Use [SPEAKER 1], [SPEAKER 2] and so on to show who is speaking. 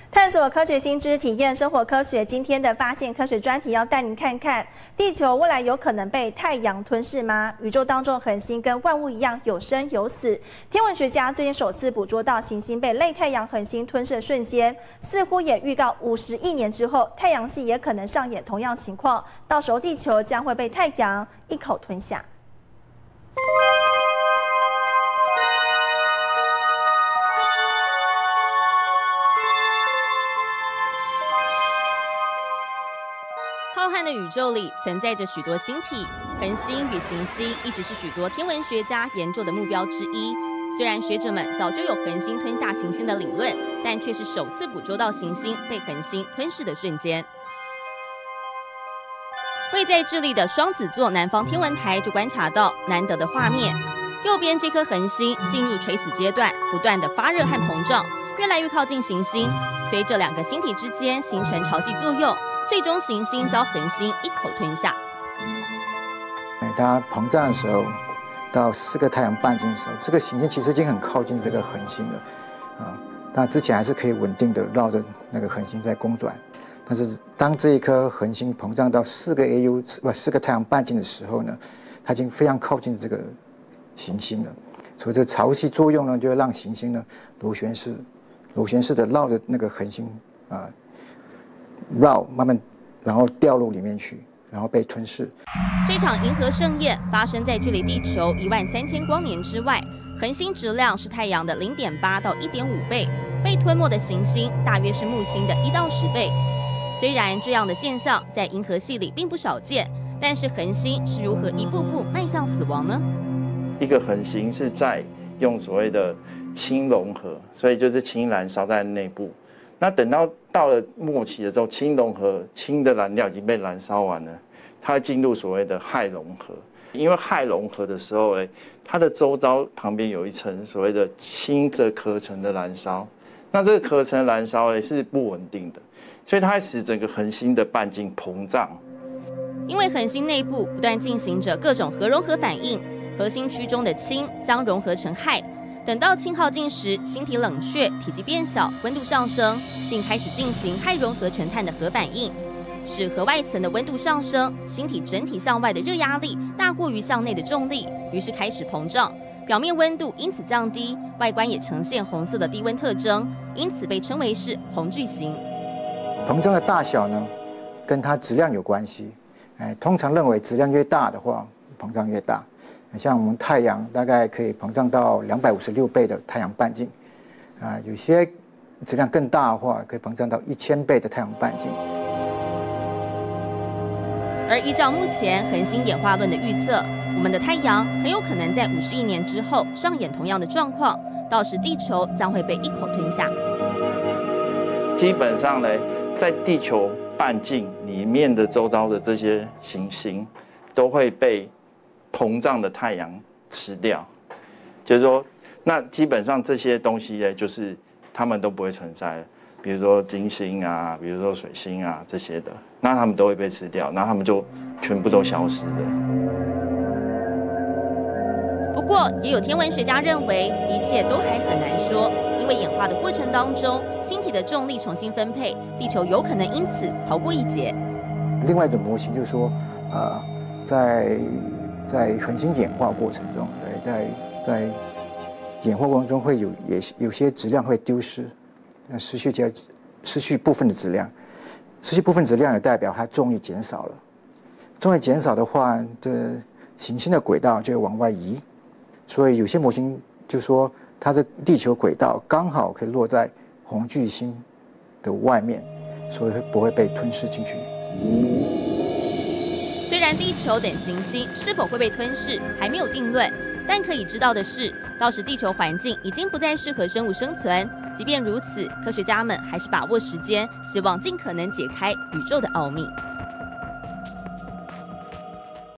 [SPEAKER 1] 探索科学新知，体验生活科学。今天的发现科学专题要带您看看，地球未来有可能被太阳吞噬吗？宇宙当中恒星跟万物一样有生有死。天文学家最近首次捕捉到行星被类太阳恒星吞噬的瞬间，似乎也预告50亿年之后，太阳系也可能上演同样情况，到时候地球将会被太阳一口吞下。
[SPEAKER 2] 浩瀚的宇宙里存在着许多星体，恒星与行星一直是许多天文学家研究的目标之一。虽然学者们早就有恒星吞下行星的理论，但却是首次捕捉到行星被恒星吞噬的瞬间。位在智利的双子座南方天文台就观察到难得的画面：右边这颗恒星进入垂死阶段，不断的发热和膨胀，越来越靠近行星，随着两个星体之间形成潮汐作用。最终，行星遭恒星一口吞下。
[SPEAKER 3] 它膨胀的时候，到4个太阳半径的时候，这个行星其实已经很靠近这个恒星了，但之前还是可以稳定的绕着那个恒星在公转。但是当这一颗恒星膨胀到4个太阳半径的时候呢，它已经非常靠近这个行星了。所以这潮汐作用呢，就会让行星呢螺旋式的绕着那个恒星绕，慢慢然后掉入里面去，然后被吞噬。
[SPEAKER 2] 这场银河盛宴发生在距离地球13000光年之外，恒星质量是太阳的0.8到1.5倍，被吞没的行星大约是木星的1到10倍。虽然这样的现象在银河系里并不少见，但是恒星是如何一步步迈向死亡呢？
[SPEAKER 4] 一个恒星是在用所谓的氢融合，所以就是氢燃烧在内部。那等到了末期的时候，氢融合，氢的燃料已经被燃烧完了，它会进入所谓的氦融合。因为氦融合的时候呢，它的周遭旁边有一层所谓的氢的壳层的燃烧，那这个壳层的燃烧呢是不稳定的，所以它会使整个恒星的半径膨胀。
[SPEAKER 2] 因为恒星内部不断进行着各种核融合反应，核心区中的氢将融合成氦。等到氢耗尽时，星体冷却，体积变小，温度上升，并开始进行氦融合成碳的核反应，使核外层的温度上升，星体整体向外的热压力大过于向内的重力，于是开始膨胀，表面温度因此降低，外观也呈现红色的低温特征，因此被称为是红巨星。
[SPEAKER 3] 膨胀的大小呢，跟它质量有关系。通常认为质量越大的话，膨胀越大。像我们太阳大概可以膨胀到256倍的太阳半径，有些质量更大的话，可以膨胀到1000倍的太阳半径。
[SPEAKER 2] 而依照目前恒星演化论的预测，我们的太阳很有可能在50亿年之后上演同样的状况，到时地球将会被一口吞下。
[SPEAKER 4] 基本上呢，在地球半径里面的周遭的这些行星，都会被膨胀的太阳吃掉，就是说，那基本上这些东西呢，就是它们都不会存在了。比如说金星啊，比如说水星啊这些的，那它们都会被吃掉，那它们就全部都消失了。
[SPEAKER 2] 不过，也有天文学家认为，一切都还很难说，因为演化的过程当中，星体的重力重新分配，地球有可能因此逃过一劫。
[SPEAKER 3] 另外一种模型就是说，在恒星演化过程中，在演化过程中会有些质量会丢失，失去部分的质量，失去部分质量也代表它重力减少了。重力减少的话，这行星的轨道就会往外移，所以有些模型就说它的地球轨道刚好可以落在红巨星的外面，所以不会被吞噬进去。
[SPEAKER 2] 虽然地球等行星是否会被吞噬还没有定论，但可以知道的是，到时地球环境已经不再适合生物生存。即便如此，科学家们还是把握时间，希望尽可能解开宇宙的奥秘。